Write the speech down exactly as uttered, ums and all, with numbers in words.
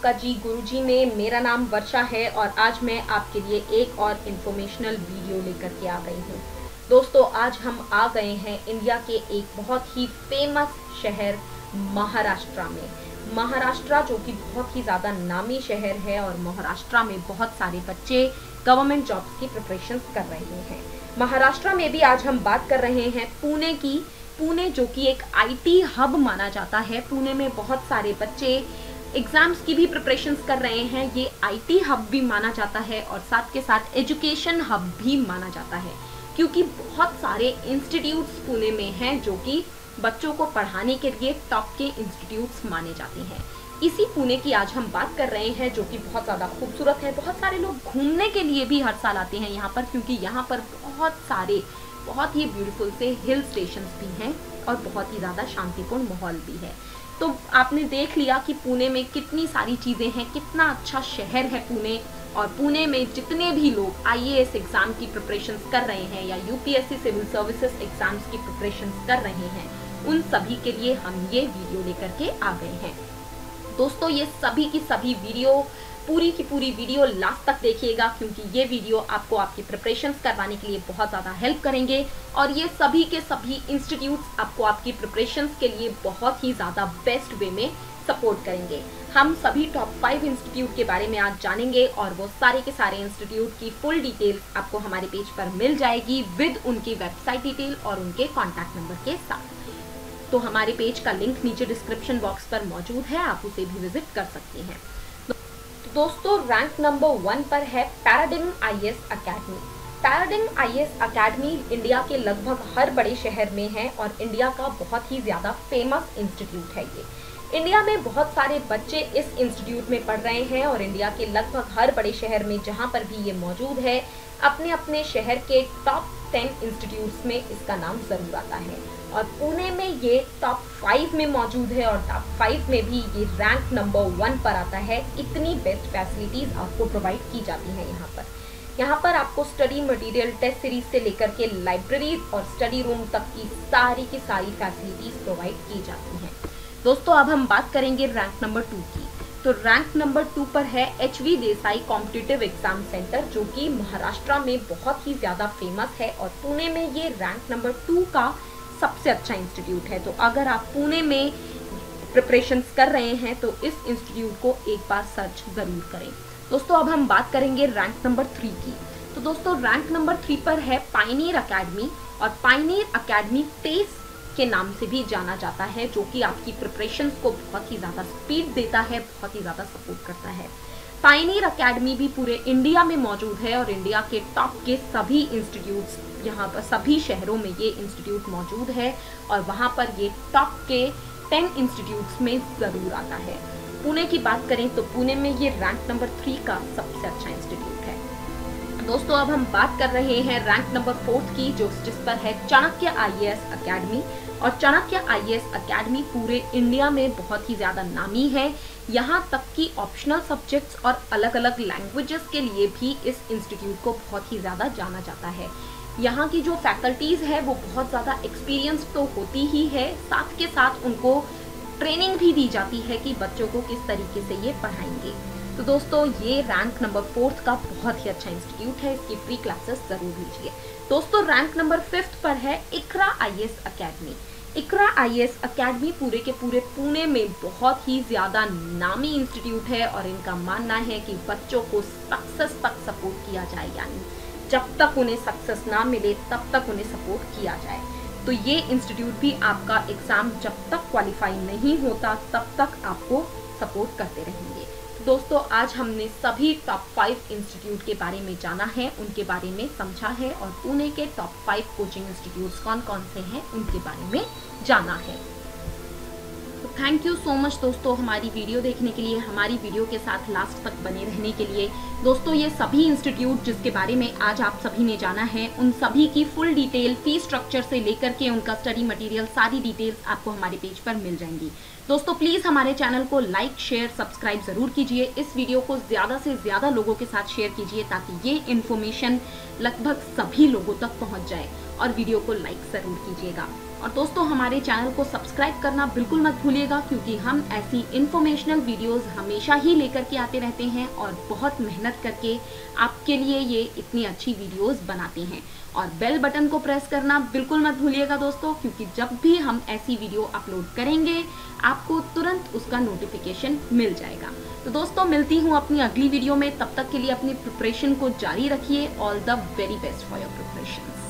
आपका जी गुरुजी में। मेरा नाम वर्षा है और आज मैं आपके लिए एक और इन्फॉर्मेशनल वीडियो लेकर के आ गई हूँ। दोस्तों, आज हम आ गए हैं इंडिया के एक बहुत ही फेमस शहर महाराष्ट्र में। महाराष्ट्र जो कि बहुत ही ज़्यादा नामी शहर है और महाराष्ट्र में बहुत सारे बच्चे गवर्नमेंट जॉब्स की प्रिपरेशन कर रहे हैं। महाराष्ट्र में भी आज हम बात कर रहे हैं पुणे की। पुणे जो कि एक आईटी हब माना जाता है। पुणे में बहुत सारे बच्चे एग्जाम्स की भी प्रिपरेशंस कर रहे हैं। ये आईटी हब भी माना जाता है और साथ के साथ एजुकेशन हब भी माना जाता है, क्योंकि बहुत सारे इंस्टीट्यूट्स पुणे में हैं जो कि बच्चों को पढ़ाने के लिए टॉप के इंस्टीट्यूट्स माने जाते हैं। इसी पुणे की आज हम बात कर रहे हैं, जो कि बहुत ज़्यादा खूबसूरत है। बहुत सारे लोग घूमने के लिए भी हर साल आते हैं यहाँ पर, क्योंकि यहाँ पर बहुत सारे बहुत ही ब्यूटीफुल से हिल स्टेशंस भी हैं और बहुत ही ज़्यादा शांतिपूर्ण माहौल भी है। तो आपने देख लिया कि पुणे में कितनी सारी चीज़ें हैं, कितना अच्छा शहर है पुणे। और पुणे में जितने भी लोग आईएएस एग्ज़ाम की प्रिपरेशंस कर रहे हैं या यूपीएससी सिविल सर्विसेज एग्ज़ाम्स की प्रिपरेशंस कर रहे हैं, उन सभी के लिए हम ये वीडियो लेकर के आ गए हैं। दोस्तों, ये सभी की सभी वीडियो पूरी की पूरी वीडियो लास्ट तक देखिएगा, क्योंकि ये वीडियो आपको आपकी प्रिपरेशंस करवाने के लिए बहुत ज़्यादा हेल्प करेंगे और ये सभी के सभी इंस्टीट्यूट्स आपको आपकी प्रिपरेशंस के लिए बहुत ही ज़्यादा बेस्ट वे में सपोर्ट करेंगे। हम सभी टॉप फाइव इंस्टीट्यूट के बारे में आज जानेंगे और वो सारे के सारे इंस्टीट्यूट की फुल डिटेल्स आपको हमारे पेज पर मिल जाएगी विद उनकी वेबसाइट डिटेल और उनके कॉन्टैक्ट नंबर के साथ। तो हमारे पेज का लिंक नीचे डिस्क्रिप्शन बॉक्स पर मौजूद है, आप उसे भी विजिट कर सकते हैं। दोस्तों, रैंक नंबर वन पर है Paradigm IAS academy. Paradigm IAS academy India के लगभग हर बड़े शहर में है और इंडिया का बहुत ही ज़्यादा फेमस इंस्टीट्यूट है ये। इंडिया में बहुत सारे बच्चे इस इंस्टीट्यूट में पढ़ रहे हैं और इंडिया के लगभग हर बड़े शहर में जहाँ पर भी ये मौजूद है, अपने अपने शहर के टॉप टेन इंस्टीट्यूट्स में इसका नाम ज़रूर आता है। और पुणे में ये टॉप फाइव में मौजूद है और टॉप फाइव में भी ये रैंक नंबर वन पर आता है। इतनी बेस्ट फैसिलिटीज़ आपको प्रोवाइड की जाती हैं यहाँ पर। यहाँ पर आपको स्टडी मटेरियल, टेस्ट सीरीज से लेकर के लाइब्रेरी और स्टडी रूम तक की सारी की सारी फैसिलिटीज़ प्रोवाइड की जाती हैं। दोस्तों, अब हम बात करेंगे रैंक नंबर टू की। तो रैंक नंबर टू पर है H V Desai competitive exam centre, जो कि महाराष्ट्र में बहुत ही ज़्यादा फेमस है और पुणे में ये रैंक नंबर टू का सबसे अच्छा इंस्टीट्यूट है। तो अगर आप पुणे में प्रिपरेशंस कर रहे हैं तो इस इंस्टीट्यूट को एक बार सर्च ज़रूर करें। दोस्तों, अब हम बात करेंगे रैंक नंबर थ्री की। तो दोस्तों, रैंक नंबर थ्री पर है पायनियर एकेडमी और पायनियर एकेडमी टेस के नाम से भी जाना जाता है, जो कि आपकी प्रिपरेशंस को बहुत ही ज़्यादा स्पीड देता है, बहुत ही ज़्यादा सपोर्ट करता है। पायनियर एकेडमी भी पूरे इंडिया में मौजूद है और इंडिया के टॉप के सभी इंस्टीट्यूट्स, यहाँ पर सभी शहरों में ये इंस्टीट्यूट मौजूद है और वहाँ पर ये टॉप के टेन इंस्टीट्यूट्स में ज़रूर आता है। पुणे की बात करें तो पुणे में ये रैंक नंबर थ्री का सबसे अच्छा इंस्टीट्यूट है। दोस्तों, अब हम बात कर रहे हैं रैंक नंबर फोर्थ की, जो जिस पर है चाणक्य आईएएस एकेडमी। और चाणक्य आईएएस एकेडमी पूरे इंडिया में बहुत ही ज़्यादा नामी है। यहाँ तक कि ऑप्शनल सब्जेक्ट्स और अलग अलग लैंग्वेजेस के लिए भी इस इंस्टीट्यूट को बहुत ही ज़्यादा जाना जाता है। यहाँ की जो फैकल्टीज़ है वो बहुत ज़्यादा एक्सपीरियंस तो होती ही है, साथ के साथ उनको ट्रेनिंग भी दी जाती है कि बच्चों को किस तरीके से ये पढ़ाएंगे। तो दोस्तों, ये रैंक नंबर फोर्थ का बहुत ही अच्छा इंस्टीट्यूट है, इसकी फ्री क्लासेस ज़रूर लीजिए। दोस्तों, रैंक नंबर फिफ्थ पर है Iqra IAS academy. Iqra IAS academy पूरे के पूरे पुणे में बहुत ही ज़्यादा नामी इंस्टीट्यूट है और इनका मानना है कि बच्चों को सक्सेस तक सपोर्ट किया जाए, यानी जब तक उन्हें सक्सेस ना मिले तब तक उन्हें सपोर्ट किया जाए। तो ये इंस्टीट्यूट भी आपका एग्ज़ाम जब तक क्वालिफाई नहीं होता तब तक आपको सपोर्ट करते रहेंगे। दोस्तों, आज हमने सभी टॉप फाइव इंस्टीट्यूट के बारे में जाना है, उनके बारे में समझा है और पुणे के टॉप फाइव कोचिंग इंस्टीट्यूट्स कौन कौन से हैं उनके बारे में जाना है। तो थैंक यू सो मच दोस्तों, हमारी वीडियो देखने के लिए, हमारी वीडियो के साथ लास्ट तक बने रहने के लिए। दोस्तों, ये सभी इंस्टीट्यूट जिसके बारे में आज आप सभी ने जाना है, उन सभी की फुल डिटेल, फी स्ट्रक्चर से लेकर के उनका स्टडी मटेरियल, सारी डिटेल्स आपको हमारे पेज पर मिल जाएंगी। दोस्तों, प्लीज़ हमारे चैनल को लाइक, शेयर, सब्सक्राइब ज़रूर कीजिए। इस वीडियो को ज़्यादा से ज़्यादा लोगों के साथ शेयर कीजिए ताकि ये इन्फॉर्मेशन लगभग सभी लोगों तक पहुँच जाए और वीडियो को लाइक ज़रूर कीजिएगा। और दोस्तों हमारे चैनल को सब्सक्राइब करना बिल्कुल मत भूलिएगा, क्योंकि हम ऐसी इंफॉर्मेशनल वीडियोस हमेशा ही लेकर के आते रहते हैं और बहुत मेहनत करके आपके लिए ये इतनी अच्छी वीडियोस बनाते हैं। और बेल बटन को प्रेस करना बिल्कुल मत भूलिएगा दोस्तों, क्योंकि जब भी हम ऐसी वीडियो अपलोड करेंगे आपको तुरंत उसका नोटिफिकेशन मिल जाएगा। तो दोस्तों मिलती हूँ अपनी अगली वीडियो में, तब तक के लिए अपनी प्रिपरेशन को जारी रखिए। All the very best for your preparation.